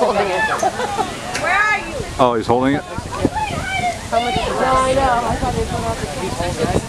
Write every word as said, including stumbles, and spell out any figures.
holding it. Where are you? Oh, he's holding it? How much? No, I know. I thought they put out the